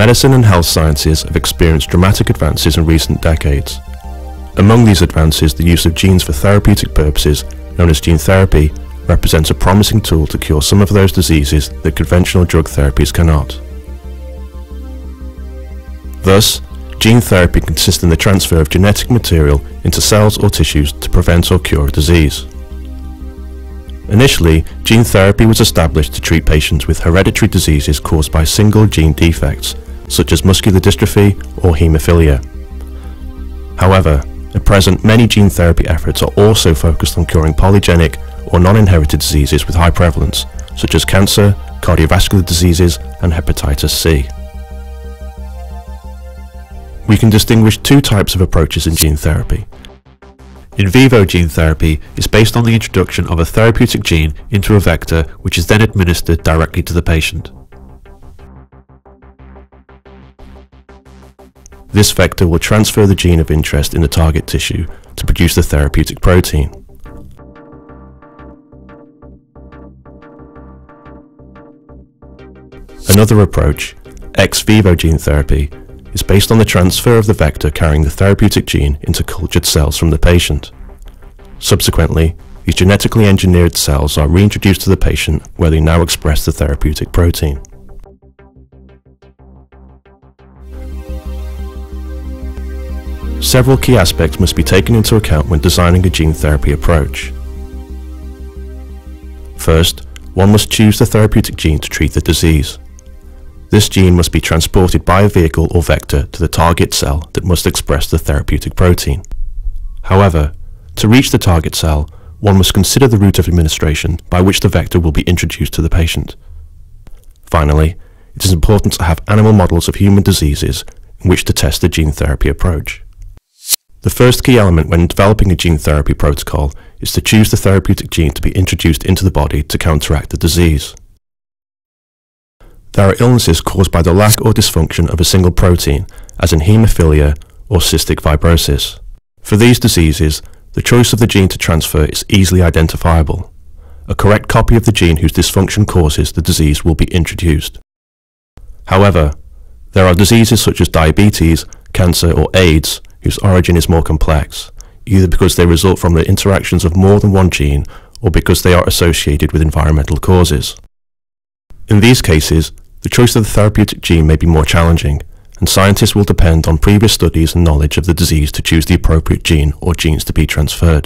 Medicine and health sciences have experienced dramatic advances in recent decades. Among these advances, the use of genes for therapeutic purposes, known as gene therapy, represents a promising tool to cure some of those diseases that conventional drug therapies cannot. Thus, gene therapy consists in the transfer of genetic material into cells or tissues to prevent or cure a disease. Initially, gene therapy was established to treat patients with hereditary diseases caused by single gene defects, such as muscular dystrophy or haemophilia. However, at present, many gene therapy efforts are also focused on curing polygenic or non-inherited diseases with high prevalence, such as cancer, cardiovascular diseases, and hepatitis C. We can distinguish two types of approaches in gene therapy. In vivo gene therapy is based on the introduction of a therapeutic gene into a vector which is then administered directly to the patient. This vector will transfer the gene of interest in the target tissue to produce the therapeutic protein. Another approach, ex vivo gene therapy, is based on the transfer of the vector carrying the therapeutic gene into cultured cells from the patient. Subsequently, these genetically engineered cells are reintroduced to the patient where they now express the therapeutic protein. Several key aspects must be taken into account when designing a gene therapy approach. First, one must choose the therapeutic gene to treat the disease. This gene must be transported by a vehicle or vector to the target cell that must express the therapeutic protein. However, to reach the target cell, one must consider the route of administration by which the vector will be introduced to the patient. Finally, it is important to have animal models of human diseases in which to test the gene therapy approach. The first key element when developing a gene therapy protocol is to choose the therapeutic gene to be introduced into the body to counteract the disease. There are illnesses caused by the lack or dysfunction of a single protein, as in haemophilia or cystic fibrosis. For these diseases, the choice of the gene to transfer is easily identifiable. A correct copy of the gene whose dysfunction causes the disease will be introduced. However, there are diseases such as diabetes, cancer, or AIDS whose origin is more complex, either because they result from the interactions of more than one gene or because they are associated with environmental causes. In these cases, the choice of the therapeutic gene may be more challenging, and scientists will depend on previous studies and knowledge of the disease to choose the appropriate gene or genes to be transferred.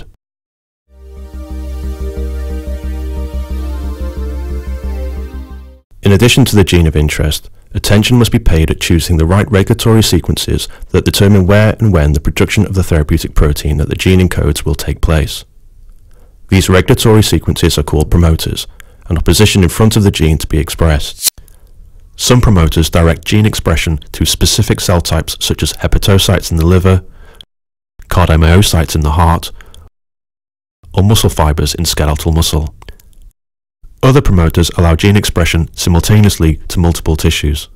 In addition to the gene of interest, attention must be paid at choosing the right regulatory sequences that determine where and when the production of the therapeutic protein that the gene encodes will take place. These regulatory sequences are called promoters and are positioned in front of the gene to be expressed. Some promoters direct gene expression to specific cell types such as hepatocytes in the liver, cardiomyocytes in the heart, or muscle fibers in skeletal muscle. Other promoters allow gene expression simultaneously to multiple tissues.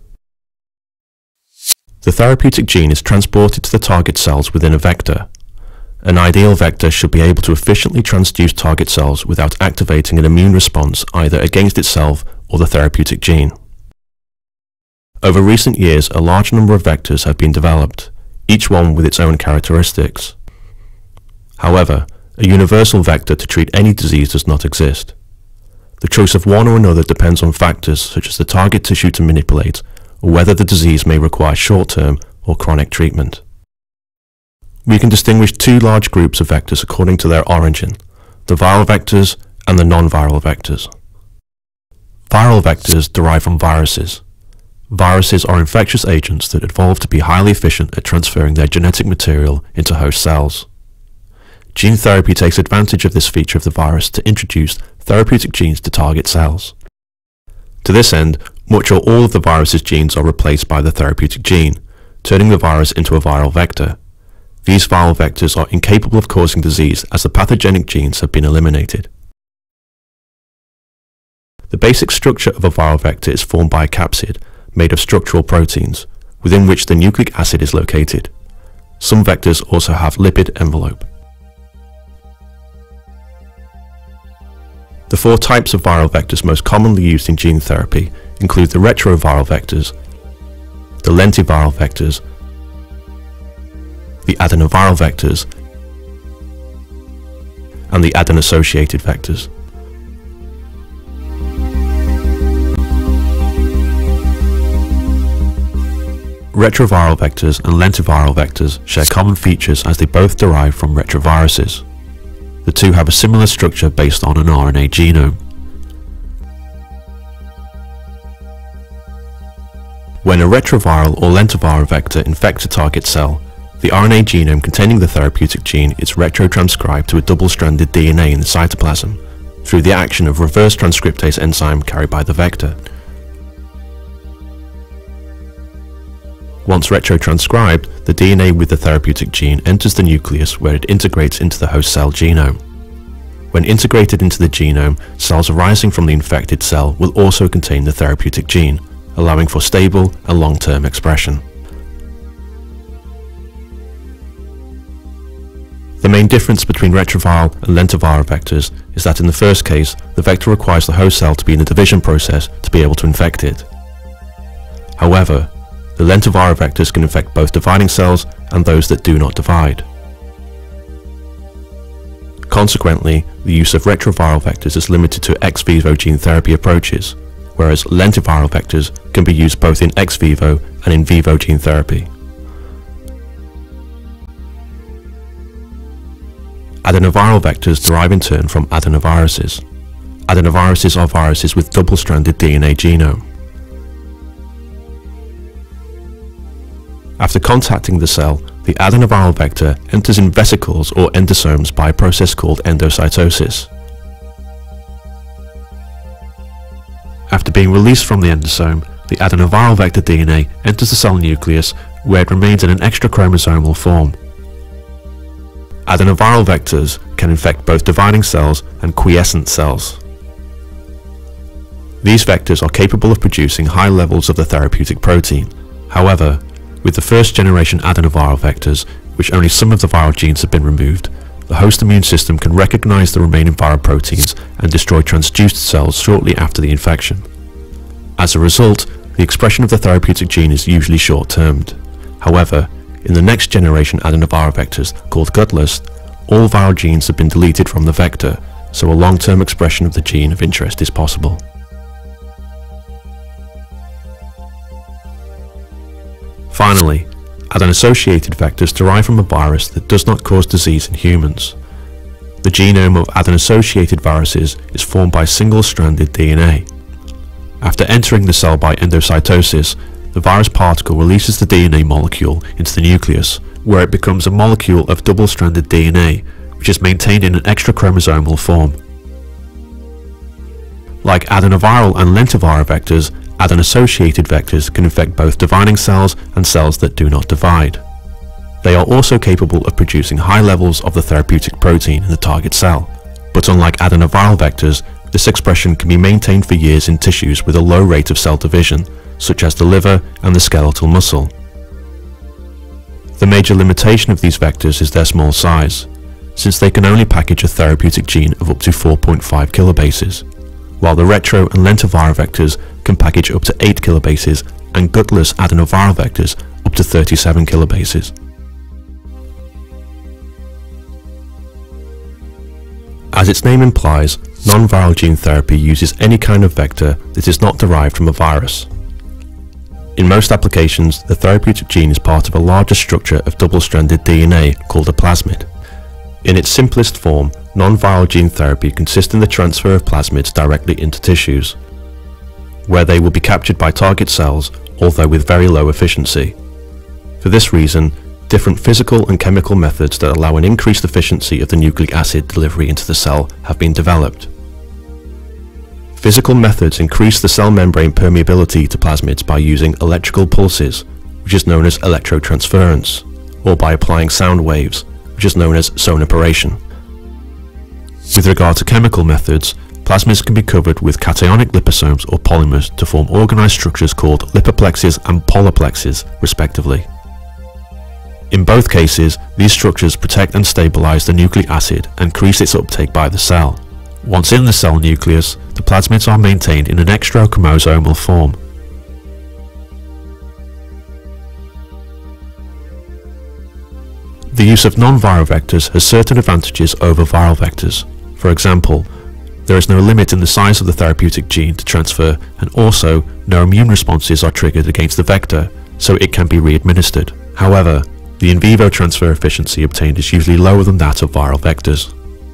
The therapeutic gene is transported to the target cells within a vector. An ideal vector should be able to efficiently transduce target cells without activating an immune response either against itself or the therapeutic gene. Over recent years, a large number of vectors have been developed, each one with its own characteristics. However, a universal vector to treat any disease does not exist. The choice of one or another depends on factors such as the target tissue to manipulate, or whether the disease may require short-term or chronic treatment. We can distinguish two large groups of vectors according to their origin, the viral vectors and the non-viral vectors. Viral vectors derive from viruses. Viruses are infectious agents that evolved to be highly efficient at transferring their genetic material into host cells. Gene therapy takes advantage of this feature of the virus to introduce therapeutic genes to target cells. To this end, much or all of the virus's genes are replaced by the therapeutic gene, turning the virus into a viral vector. These viral vectors are incapable of causing disease as the pathogenic genes have been eliminated. The basic structure of a viral vector is formed by a capsid made of structural proteins, within which the nucleic acid is located. Some vectors also have lipid envelope. The four types of viral vectors most commonly used in gene therapy include the retroviral vectors, the lentiviral vectors, the adenoviral vectors, and the adeno-associated vectors. Retroviral vectors and lentiviral vectors share common features as they both derive from retroviruses. The two have a similar structure based on an RNA genome. When a retroviral or lentiviral vector infects a target cell, the RNA genome containing the therapeutic gene is retrotranscribed to a double-stranded DNA in the cytoplasm through the action of reverse transcriptase enzyme carried by the vector. Once retrotranscribed, the DNA with the therapeutic gene enters the nucleus where it integrates into the host cell genome. When integrated into the genome, cells arising from the infected cell will also contain the therapeutic gene, allowing for stable and long-term expression. The main difference between retroviral and lentiviral vectors is that in the first case, the vector requires the host cell to be in a division process to be able to infect it. However, the lentiviral vectors can infect both dividing cells and those that do not divide. Consequently, the use of retroviral vectors is limited to ex vivo gene therapy approaches, whereas lentiviral vectors can be used both in ex vivo and in vivo gene therapy. Adenoviral vectors derive in turn from adenoviruses. Adenoviruses are viruses with double-stranded DNA genome. After contacting the cell, the adenoviral vector enters in vesicles or endosomes by a process called endocytosis. After being released from the endosome, the adenoviral vector DNA enters the cell nucleus where it remains in an extrachromosomal form. Adenoviral vectors can infect both dividing cells and quiescent cells. These vectors are capable of producing high levels of the therapeutic protein. However, with the first generation adenoviral vectors, which only some of the viral genes have been removed, the host immune system can recognize the remaining viral proteins and destroy transduced cells shortly after the infection. As a result, the expression of the therapeutic gene is usually short-termed. However, in the next generation adenoviral vectors, called gutless, all viral genes have been deleted from the vector, so a long-term expression of the gene of interest is possible. Finally, adeno-associated vectors derive from a virus that does not cause disease in humans. The genome of adeno-associated viruses is formed by single-stranded DNA. After entering the cell by endocytosis, the virus particle releases the DNA molecule into the nucleus, where it becomes a molecule of double-stranded DNA, which is maintained in an extrachromosomal form. Like adenoviral and lentiviral vectors, adeno-associated vectors can infect both dividing cells and cells that do not divide. They are also capable of producing high levels of the therapeutic protein in the target cell, but unlike adenoviral vectors, this expression can be maintained for years in tissues with a low rate of cell division, such as the liver and the skeletal muscle. The major limitation of these vectors is their small size, since they can only package a therapeutic gene of up to 4.5 kilobases, while the retro and lentiviral vectors can package up to 8 kilobases and gutless adenoviral vectors up to 37 kilobases. As its name implies, non-viral gene therapy uses any kind of vector that is not derived from a virus. In most applications, the therapeutic gene is part of a larger structure of double-stranded DNA called a plasmid. In its simplest form, non-viral gene therapy consists in the transfer of plasmids directly into tissues, where they will be captured by target cells, although with very low efficiency. For this reason, different physical and chemical methods that allow an increased efficiency of the nucleic acid delivery into the cell have been developed. Physical methods increase the cell membrane permeability to plasmids by using electrical pulses, which is known as electrotransference, or by applying sound waves, which is known as sonoporation. With regard to chemical methods, plasmids can be covered with cationic liposomes or polymers to form organized structures called lipoplexes and polyplexes, respectively. In both cases, these structures protect and stabilize the nucleic acid and increase its uptake by the cell. Once in the cell nucleus, the plasmids are maintained in an extrachromosomal form. The use of non-viral vectors has certain advantages over viral vectors. For example, there is no limit in the size of the therapeutic gene to transfer, and also no immune responses are triggered against the vector, so it can be re-administered. However, the in vivo transfer efficiency obtained is usually lower than that of viral vectors.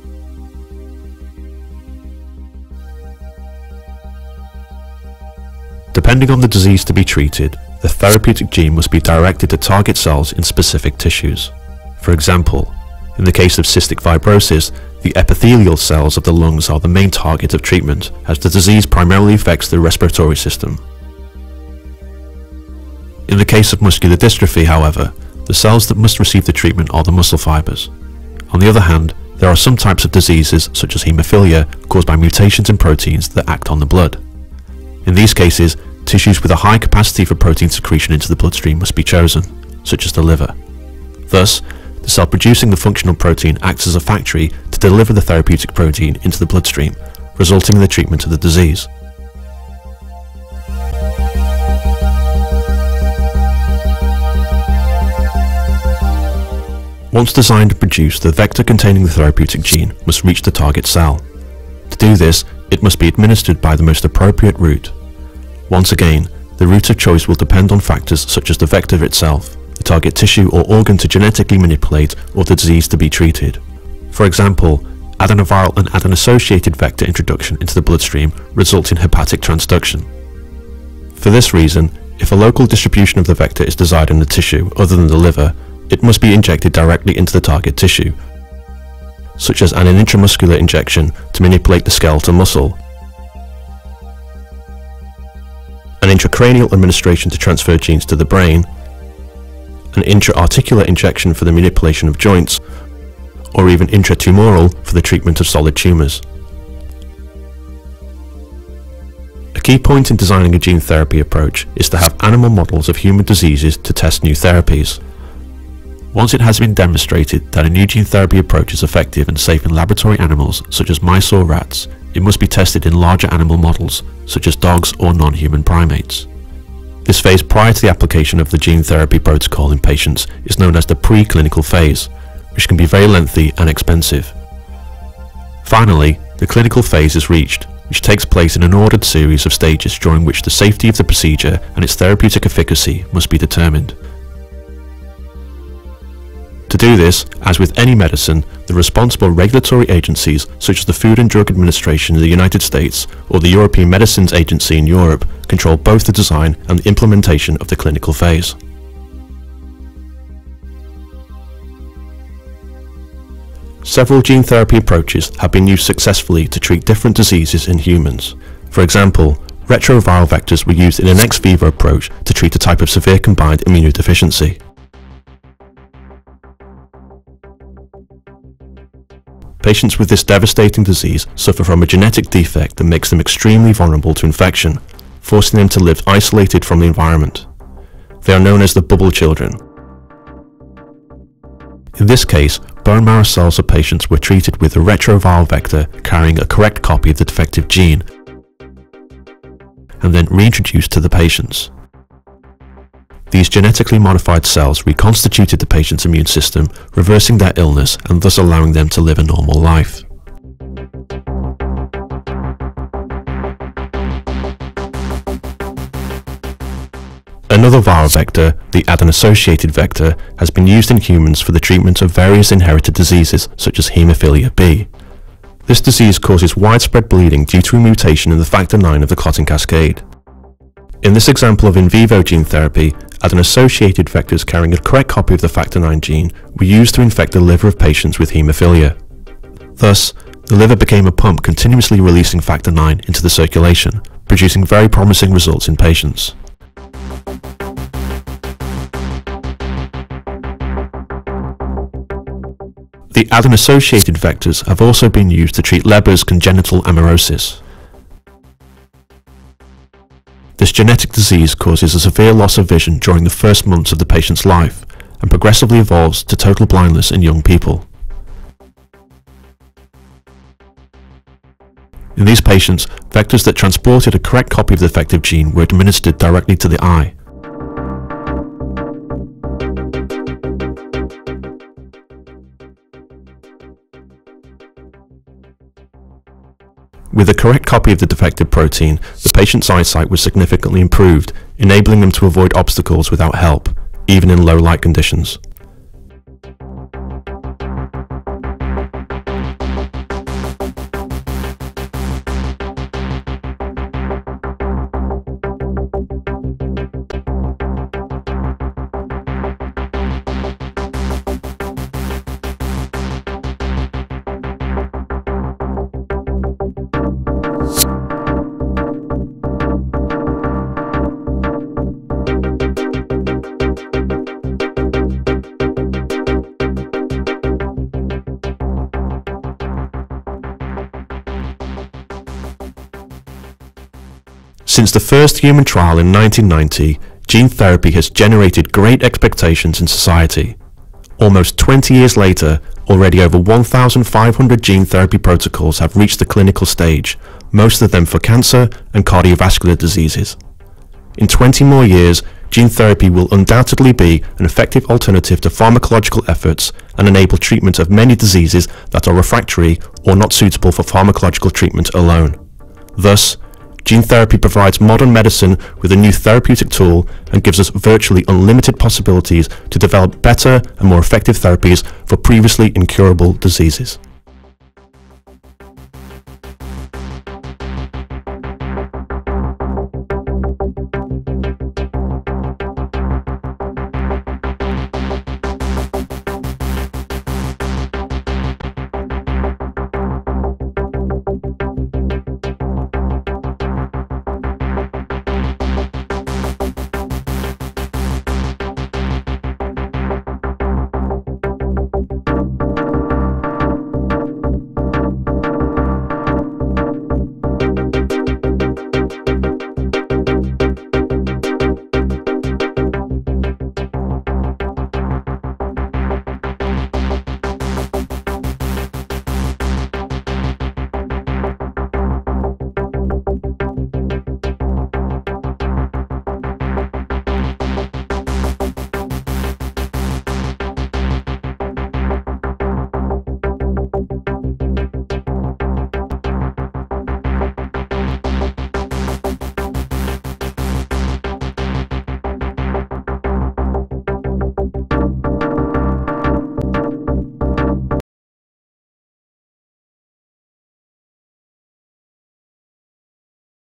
Depending on the disease to be treated, the therapeutic gene must be directed to target cells in specific tissues. For example, in the case of cystic fibrosis, the epithelial cells of the lungs are the main target of treatment, as the disease primarily affects the respiratory system. In the case of muscular dystrophy, however, the cells that must receive the treatment are the muscle fibers. On the other hand, there are some types of diseases, such as haemophilia, caused by mutations in proteins that act on the blood. In these cases, tissues with a high capacity for protein secretion into the bloodstream must be chosen, such as the liver. Thus, the cell producing the functional protein acts as a factory to deliver the therapeutic protein into the bloodstream, resulting in the treatment of the disease. Once designed and produced, the vector containing the therapeutic gene must reach the target cell. To do this, it must be administered by the most appropriate route. Once again, the route of choice will depend on factors such as the vector itself, the target tissue or organ to genetically manipulate, or the disease to be treated. For example, adenoviral and adeno-associated vector introduction into the bloodstream results in hepatic transduction. For this reason, if a local distribution of the vector is desired in the tissue other than the liver, it must be injected directly into the target tissue, such as an intramuscular injection to manipulate the skeletal muscle, an intracranial administration to transfer genes to the brain, an intra-articular injection for the manipulation of joints, or even intratumoral for the treatment of solid tumours. A key point in designing a gene therapy approach is to have animal models of human diseases to test new therapies. Once it has been demonstrated that a new gene therapy approach is effective and safe in laboratory animals such as mice or rats, it must be tested in larger animal models such as dogs or non-human primates. This phase prior to the application of the gene therapy protocol in patients is known as the preclinical phase, which can be very lengthy and expensive. Finally, the clinical phase is reached, which takes place in an ordered series of stages during which the safety of the procedure and its therapeutic efficacy must be determined. To do this, as with any medicine, the responsible regulatory agencies such as the Food and Drug Administration in the United States or the European Medicines Agency in Europe control both the design and the implementation of the clinical phase. Several gene therapy approaches have been used successfully to treat different diseases in humans. For example, retroviral vectors were used in an ex vivo approach to treat a type of severe combined immunodeficiency. Patients with this devastating disease suffer from a genetic defect that makes them extremely vulnerable to infection, forcing them to live isolated from the environment. They are known as the bubble children. In this case, bone marrow cells of patients were treated with a retroviral vector carrying a correct copy of the defective gene, and then reintroduced to the patients. These genetically modified cells reconstituted the patient's immune system, reversing their illness and thus allowing them to live a normal life. Another viral vector, the adeno-associated vector, has been used in humans for the treatment of various inherited diseases such as haemophilia B. This disease causes widespread bleeding due to a mutation in the factor IX of the clotting cascade. In this example of in vivo gene therapy, adeno-associated vectors carrying a correct copy of the factor IX gene were used to infect the liver of patients with haemophilia. Thus, the liver became a pump continuously releasing factor IX into the circulation, producing very promising results in patients. The adeno-associated vectors have also been used to treat Leber's congenital amaurosis. This genetic disease causes a severe loss of vision during the first months of the patient's life and progressively evolves to total blindness in young people. In these patients, vectors that transported a correct copy of the defective gene were administered directly to the eye. With a correct copy of the defective protein, the patient's eyesight was significantly improved, enabling them to avoid obstacles without help, even in low light conditions. Since the first human trial in 1990, gene therapy has generated great expectations in society. Almost 20 years later, already over 1,500 gene therapy protocols have reached the clinical stage, most of them for cancer and cardiovascular diseases. In 20 more years, gene therapy will undoubtedly be an effective alternative to pharmacological efforts and enable treatment of many diseases that are refractory or not suitable for pharmacological treatment alone. Thus, gene therapy provides modern medicine with a new therapeutic tool and gives us virtually unlimited possibilities to develop better and more effective therapies for previously incurable diseases.